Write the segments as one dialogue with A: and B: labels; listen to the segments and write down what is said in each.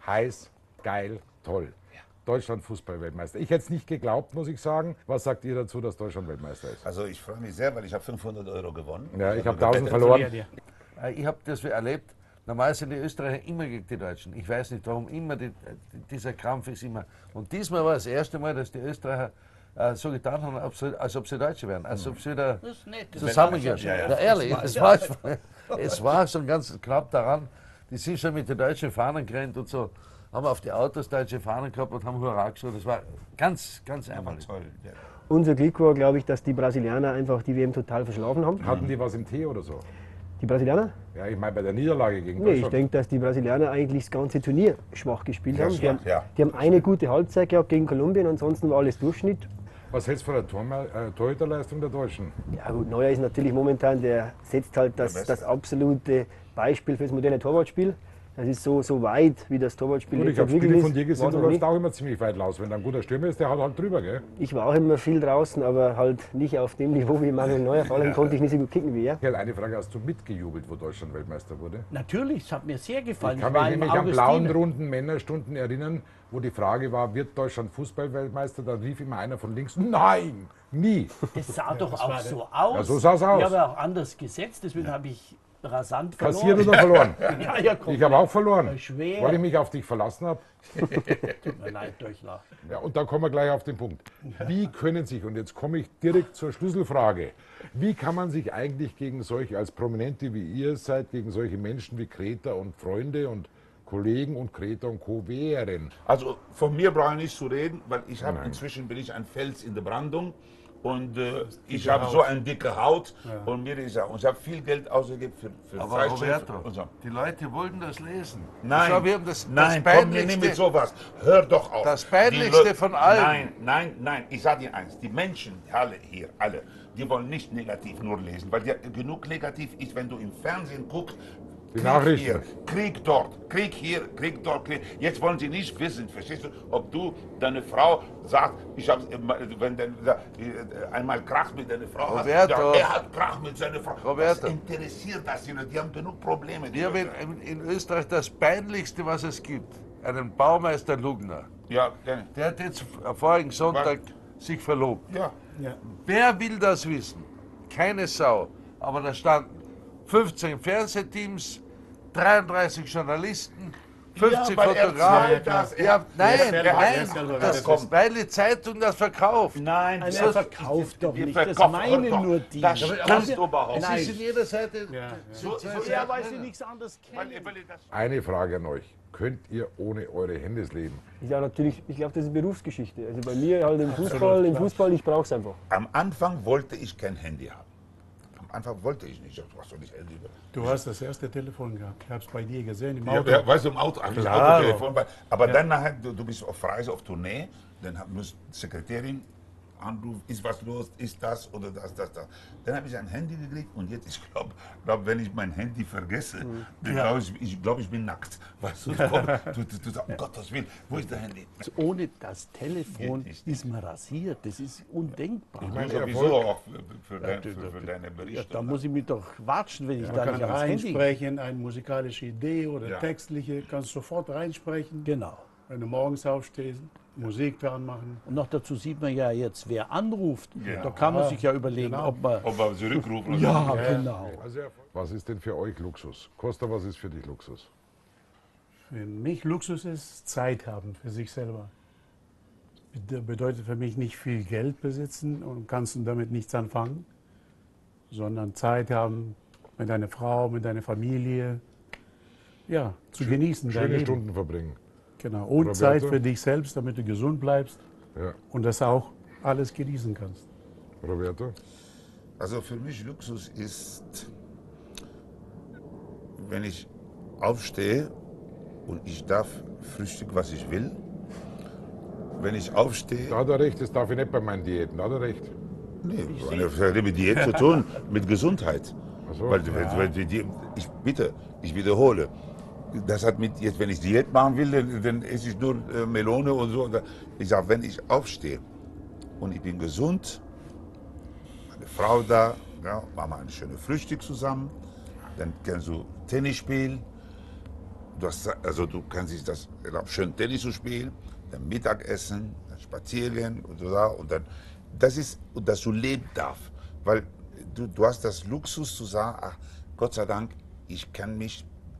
A: heiß, geil, toll. Deutschland Fußball-Weltmeister. Ich hätte es nicht geglaubt, muss ich sagen. Was sagt ihr dazu, dass Deutschland Weltmeister ist?
B: Also ich freue mich sehr, weil ich habe 500 € gewonnen.
A: Ja, ich habe 1000 verloren.
C: Ich habe das erlebt. Normal sind die Österreicher immer gegen die Deutschen. Ich weiß nicht warum, immer dieser Krampf ist immer. Und diesmal war das erste Mal, dass die Österreicher so getan haben, als ob sie Deutsche wären. Als ob sie da zusammengehören. Ja, ehrlich, es war schon ganz knapp daran. Die sind schon mit den deutschen Fahnen gerannt und so. Haben auf die Autos deutsche Fahnen gehabt und haben Hurra geschaut. Das war ganz einmalig.
B: Toll. Ja.
D: Unser Glück war, glaube ich, dass die Brasilianer einfach die WM total verschlafen haben.
A: Hatten die was im Tee oder so?
D: Die Brasilianer?
A: Ja, ich meine bei der Niederlage gegen
D: Nee, ich
A: Deutschland.
D: denke, dass die Brasilianer eigentlich das ganze Turnier schwach gespielt haben. Die haben eine gute Halbzeit gehabt gegen Kolumbien, ansonsten war alles Durchschnitt.
A: Was hältst du von der Torhüterleistung der Deutschen?
D: Ja gut, Neuer ist natürlich momentan, der setzt halt das absolute Beispiel für das moderne Torwartspiel. Das ist so weit, wie das Torwartspiel
A: Gut, ich habe
D: entwickelt
A: Spiele
D: ist.
A: von dir gesehen,
D: War
A: du
D: noch
A: läufst
D: nicht.
A: auch immer ziemlich weit raus. Wenn da ein guter Stürmer ist, der haut halt drüber, gell?
D: Ich war auch immer viel draußen, aber halt nicht auf dem Niveau wie Manuel Neuer. Vor allem konnte ich nicht so gut kicken wie er.
A: Michael, eine Frage, hast du mitgejubelt, wo Deutschland Weltmeister wurde?
E: Natürlich, es hat mir sehr gefallen.
A: Ich kann mich nämlich an blauen Runden Männerstunden erinnern, wo die Frage war, wird Deutschland Fußball-Weltmeister? Da rief immer einer von links, nein, nie.
E: Das sah doch auch so aus.
A: Ja, so sah's aus.
E: Ich habe auch anders gesetzt, deswegen habe ich rasant verloren.
A: Kassiert oder verloren?
E: Ja, komplett.
A: Ich habe auch verloren,
E: Schwer.
A: weil ich mich auf dich verlassen habe.
E: Tut mir leid, Durchlach.
A: Ja, und da kommen wir gleich auf den Punkt. Wie können sich, und jetzt komme ich direkt zur Schlüsselfrage, wie kann man sich eigentlich gegen solche, als Prominente wie ihr seid, gegen solche Menschen wie Greta und Freunde und Kollegen und Greta und Co. wehren?
B: Also von mir brauche ich nicht zu reden, weil ich habe inzwischen bin ich ein Fels in der Brandung. Und ich habe so eine dicke Haut und mir ist auch, und ich habe viel Geld ausgegeben für
C: Aber
B: Zeitschriften
C: Roberto,
B: und so.
C: die Leute wollten das lesen.
B: Nein,
C: Schau, wir haben das
B: nein, komm mir nicht mit sowas. Hör doch auf.
C: Das Peinlichste von allem.
B: Nein, ich sage dir eins. Die Menschen, alle hier, alle, die wollen nicht negativ nur lesen, weil genug negativ ist, wenn du im Fernsehen guckst.
A: Die
B: Krieg
A: Nachrichten.
B: hier, Krieg dort, Krieg hier, Krieg dort, Krieg. Jetzt wollen sie nicht wissen, verstehst du, ob du deine Frau sagt, ich habe, wenn einmal Krach mit deiner Frau hast,
C: Roberto.
B: er hat Krach mit seiner Frau.
C: Roberto.
B: Das interessiert das sie nicht, die haben genug Probleme.
C: Wir haben in Österreich das Peinlichste, was es gibt. Einen Baumeister Lugner.
B: Ja,
C: Der hat jetzt vorigen Sonntag sich verlobt.
B: ja.
C: Wer will das wissen? Keine Sau. Aber da standen 15 Fernsehteams, 33 Journalisten, 50
B: weil er
C: Fotografen.
B: zahlt das.
C: Weil die Zeitung das verkauft.
B: Nein,
E: Nein, er verkauft doch nicht. Das
B: verkauft
E: meinen
B: doch.
E: nur die.
B: Das stimmt überhaupt
C: Es ist in jeder Seite.
E: Ja, weil sie nichts anderes kennen.
A: Eine Frage an euch. Könnt ihr ohne eure Handys leben?
D: Ja, natürlich, ich glaube, das ist Berufsgeschichte. Also bei mir halt im Fußball, ich brauche es einfach.
B: Am Anfang wollte ich kein Handy haben. Am Anfang wollte ich nicht. Was soll ich Handy?
F: Du hast das erste Telefon gehabt. Ich habe es bei dir gesehen im Auto.
B: Ja, weißt du, im Auto, das
F: Klar.
B: Autotelefon. Aber dann nachher, du bist auf Reise, auf Tournee, dann muss die Sekretärin anrufen, ist was los, ist das oder das. Dann habe ich ein Handy gekriegt und jetzt, ich glaube, wenn ich mein Handy vergesse, dann glaube ich bin nackt. Weißt du, du sagst, um Gottes Willen, wo ist das Handy?
E: Ohne das Telefon ist man rasiert. Das ist undenkbar.
B: Ich meine sowieso auch für deine Berichte.
E: Da muss ich mich doch watschen, wenn ich
F: Man
E: da
F: kann
E: nicht ans Handy...
F: reinsprechen, eine musikalische Idee oder
B: Ja.
F: textliche, kannst sofort reinsprechen.
E: Genau.
F: Wenn du morgens aufstehst, Musik dran machen.
E: Und noch dazu sieht man ja jetzt, wer anruft.
B: Ja.
E: Da kann man sich ja überlegen,
F: Genau.
E: ob man...
B: Ob wir zurückrufen oder
E: Ja,
B: nicht.
E: genau.
A: Was ist denn für euch Luxus? Costa, was ist für dich Luxus?
F: Für mich Luxus ist Zeit haben für sich selber. Bedeutet für mich nicht viel Geld besitzen und kannst damit nichts anfangen, sondern Zeit haben mit deiner Frau, mit deiner Familie, ja, zu genießen. dein
A: Schöne
F: Leben.
A: Stunden verbringen.
F: Genau. Und
A: Roberto?
F: Zeit für dich selbst, damit du gesund bleibst
A: Ja.
F: und das auch alles genießen kannst.
A: Roberto?
B: Also für mich Luxus ist, wenn ich aufstehe und ich darf frühstücken, was ich will. Wenn ich aufstehe,
A: Da hat er recht, das darf ich nicht bei meinen Diäten. Da hat er recht.
B: nee, das hat mit Diät zu tun, mit Gesundheit.
A: Ach so.
B: Weil ich wiederhole, das hat mit, jetzt wenn ich Diät machen will, dann esse ich nur Melone und so. Ich sage, wenn ich aufstehe und ich bin gesund, meine Frau da, ja, machen wir ein schönes Frühstück zusammen, dann kannst du Tennis spielen, du kannst dich das erlauben, schön Tennis zu spielen, dann Mittagessen, dann spazieren und so da. Und dann, dass du leben darfst. Weil du hast das Luxus zu sagen, ach, Gott sei Dank, ich kann mich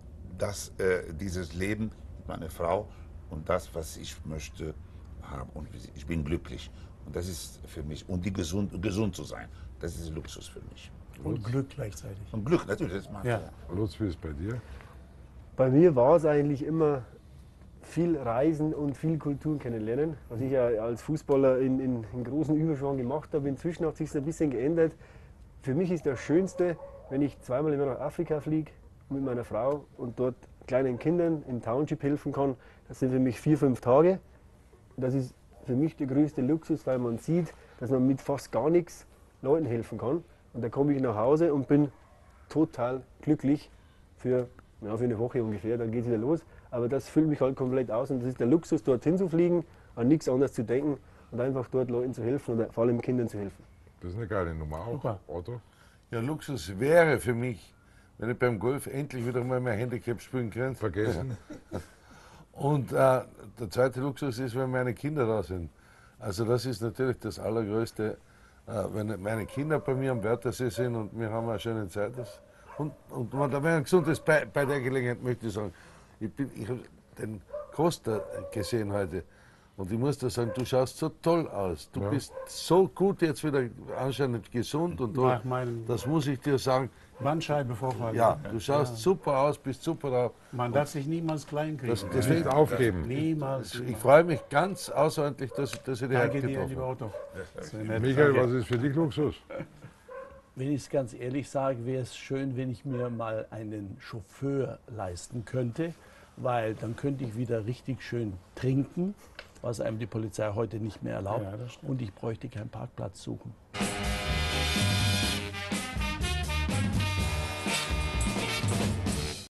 B: dieses Leben mit meiner Frau und das, was ich möchte, haben. Und ich bin glücklich. Und das ist für mich. Und gesund zu sein, das ist Luxus für mich.
F: Und Glück gleichzeitig.
B: Und Glück, natürlich. Das macht
F: Ja.
A: Lutz, wie ist es bei dir?
D: Bei mir war es eigentlich immer viel Reisen und viel Kultur kennenlernen, was ich ja als Fußballer in großen Überschwang gemacht habe. Inzwischen hat sich ein bisschen geändert. Für mich ist das Schönste, wenn ich zweimal im Jahr nach Afrika fliege mit meiner Frau und dort kleinen Kindern im Township helfen kann. Das sind für mich 4, 5 Tage. Das ist für mich der größte Luxus, weil man sieht, dass man mit fast gar nichts Leuten helfen kann. Und da komme ich nach Hause und bin total glücklich für eine Woche ungefähr, dann geht es wieder los. Aber das füllt mich halt komplett aus und das ist der Luxus, dorthin zu fliegen, an nichts anderes zu denken und einfach dort Leuten zu helfen oder vor allem Kindern zu helfen.
A: Das ist eine geile Nummer auch,
F: Super.
A: Otto.
C: Ja, Luxus wäre für mich, wenn ich beim Golf endlich wieder mal mein Handicap spielen könnte.
A: Vergessen.
C: Und der zweite Luxus ist, wenn meine Kinder da sind. Also das ist natürlich das Allergrößte, wenn meine Kinder bei mir am Wörthersee sind und wir haben eine schöne Zeit. Und wenn da wäre ein gesundes bei der Gelegenheit möchte ich sagen, ich habe den Costa gesehen heute und ich muss dir sagen, du schaust so toll aus. Du bist so gut jetzt wieder anscheinend gesund und
F: Nach meinem
C: das muss ich dir sagen.
F: Bandscheibenvorfall.
C: Ja, du schaust super aus, bist super drauf.
F: Man darf sich niemals klein kriegen.
C: Deswegen
A: Nicht aufgeben.
F: Niemals.
C: Ich freue mich ganz außerordentlich, dass ich dich heute
F: Danke dir,
C: getroffen
F: lieber
C: habe.
F: Otto. Sehr nett.
A: Michael,
F: Danke.
A: was ist für dich Luxus?
E: Wenn ich es ganz ehrlich sage, wäre es schön, wenn ich mir mal einen Chauffeur leisten könnte, weil dann könnte ich wieder richtig schön trinken, was einem die Polizei heute nicht mehr erlaubt.
F: Ja, das stimmt.
E: Und ich bräuchte keinen Parkplatz suchen.